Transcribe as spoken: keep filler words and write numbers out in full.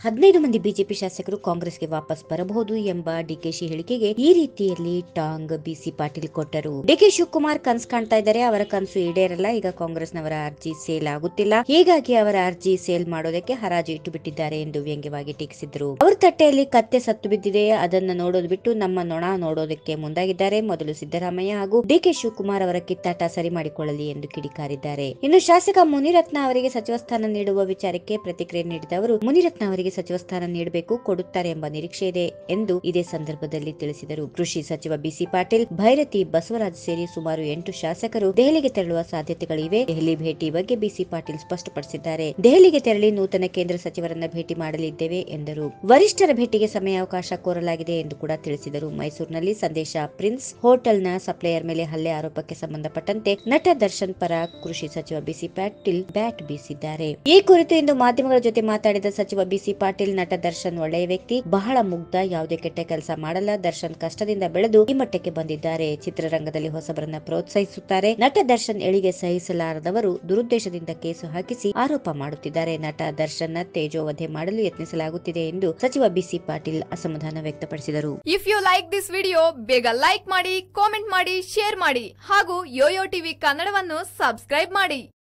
ಹದಿನೈದು ಮಂದಿ ಬಿಜೆಪಿ ಶಾಸಕರು ಕಾಂಗ್ರೆಸ್ಗೆ ವಾಪಸ್ ಬರಬಹುದು ಎಂಬ ಡಿಕೆಶಿ ಹೇಳಿಕೆಗೆ ಈ ರೀತಿಯಲ್ಲಿ ಟಾಂಗ್ ಬಿಸಿ ಪಾಟೀಲ್ ಕೊಟ್ಟರು. ಡಿಕೆ ಶಿವಕುಮಾರ್ ಕನ್ಸು ಕಾಣ್ತಾ ಇದ್ದಾರೆ. ಅವರ ಕನಸು ಈಡೇರಲ್ಲ. ಈಗ ಕಾಂಗ್ರೆಸ್ನವರ ಅರ್ಜಿ ಸೇಲ್ ಆಗುತ್ತಿಲ್ಲ, ಹೀಗಾಗಿ ಅವರ ಅರ್ಜಿ ಸೇಲ್ ಮಾಡೋದಕ್ಕೆ ಹರಾಜು ಇಟ್ಟು ಬಿಟ್ಟಿದ್ದಾರೆ ಎಂದು ವ್ಯಂಗ್ಯವಾಗಿ ಟೀಕಿಸಿದರು. ಅವರ ತಟ್ಟೆಯಲ್ಲಿ ಕತ್ತೆ ಸತ್ತು ಬಿದ್ದಿದೆ, ಅದನ್ನ ನೋಡೋದು ಬಿಟ್ಟು ನಮ್ಮ ನೊಣ ನೋಡೋದಕ್ಕೆ ಮುಂದಾಗಿದ್ದಾರೆ. ಮೊದಲು ಸಿದ್ದರಾಮಯ್ಯ ಹಾಗೂ ಡಿಕೆ ಶಿವಕುಮಾರ್ ಅವರ ಕಿತ್ತಾಟ ಸರಿ ಮಾಡಿಕೊಳ್ಳಲಿ ಎಂದು ಕಿಡಿಕಾರಿದ್ದಾರೆ. ಇನ್ನು ಶಾಸಕ ಮುನಿರತ್ನ ಅವರಿಗೆ ಸಚಿವ ಸ್ಥಾನ ನೀಡುವ ವಿಚಾರಕ್ಕೆ ಪ್ರತಿಕ್ರಿಯೆ ನೀಡಿದ ಅವರು, ಮುನಿರತ್ನ ಅವರಿಗೆ ಸಚಿವ ಸ್ಥಾನ ನೀಡಬೇಕು, ಕೊಡುತ್ತಾರೆ ಎಂಬ ನಿರೀಕ್ಷೆ ಇದೆ ಎಂದು ಇದೇ ಸಂದರ್ಭದಲ್ಲಿ ತಿಳಿಸಿದರು. ಕೃಷಿ ಸಚಿವ ಬಿಸಿ ಪಾಟೀಲ್, ಭೈರತಿ ಬಸವರಾಜ್ ಸೇರಿ ಸುಮಾರು ಎಂಟು ಶಾಸಕರು ದೆಹಲಿಗೆ ತೆರಳುವ ಸಾಧ್ಯತೆಗಳಿವೆ. ದೆಹಲಿ ಭೇಟಿ ಬಗ್ಗೆ ಬಿಸಿ ಪಾಟೀಲ್ ಸ್ಪಷ್ಟಪಡಿಸಿದ್ದಾರೆ. ದೆಹಲಿಗೆ ತೆರಳಿ ನೂತನ ಕೇಂದ್ರ ಸಚಿವರನ್ನ ಭೇಟಿ ಮಾಡಲಿದ್ದೇವೆ ಎಂದರು. ವರಿಷ್ಠರ ಭೇಟಿಗೆ ಸಮಯಾವಕಾಶ ಕೋರಲಾಗಿದೆ ಎಂದು ಕೂಡ ತಿಳಿಸಿದರು. ಮೈಸೂರಿನಲ್ಲಿ ಸಂದೇಶ ಪ್ರಿನ್ಸ್ ಹೋಟೆಲ್ನ ಸಪ್ಲೈಯರ್ ಮೇಲೆ ಹಲ್ಲೆ ಆರೋಪಕ್ಕೆ ಸಂಬಂಧಪಟ್ಟಂತೆ ನಟ ದರ್ಶನ್ ಪರ ಕೃಷಿ ಸಚಿವ ಬಿಸಿ ಪಾಟೀಲ್ ಬ್ಯಾಟ್ ಬೀಸಿದ್ದಾರೆ. ಈ ಕುರಿತು ಇಂದು ಮಾಧ್ಯಮಗಳ ಜೊತೆ ಮಾತಾಡಿದ ಸಚಿವ ಬಿಸಿ ಪಾಟೀಲ್, ನಟ ದರ್ಶನ್ ಒಳ್ಳೆಯ ವ್ಯಕ್ತಿ, ಬಹಳ ಮುಗ್ಧ, ಯಾವುದೇ ಕೆಟ್ಟ ಕೆಲಸ ಮಾಡಲ್ಲ. ದರ್ಶನ್ ಕಷ್ಟದಿಂದ ಬೆಳೆದು ಈ ಮಟ್ಟಕ್ಕೆ ಬಂದಿದ್ದಾರೆ. ಚಿತ್ರರಂಗದಲ್ಲಿ ಹೊಸಬರನ್ನ ಪ್ರೋತ್ಸಾಹಿಸುತ್ತಾರೆ. ನಟ ದರ್ಶನ್ ಎಳಿಗೆ ಸಹಿಸಲಾರದವರು ದುರುದ್ದೇಶದಿಂದ ಕೇಸು ಹಾಕಿಸಿ ಆರೋಪ ಮಾಡುತ್ತಿದ್ದಾರೆ. ನಟ ದರ್ಶನ್ ತೇಜೋವಧೆ ಮಾಡಲು ಯತ್ನಿಸಲಾಗುತ್ತಿದೆ ಎಂದು ಸಚಿವ ಬಿಸಿ ಪಾಟೀಲ್ ಅಸಮಾಧಾನ ವ್ಯಕ್ತಪಡಿಸಿದರು. If you like this video, ಬೇಗ ಲೈಕ್ ಮಾಡಿ, ಕಾಮೆಂಟ್ ಮಾಡಿ, ಶೇರ್ ಮಾಡಿ ಹಾಗೂ ಯೋಯೋ ಟಿವಿ ಕನ್ನಡವನ್ನು ಸಬ್ಸ್ಕ್ರೈಬ್ ಮಾಡಿ.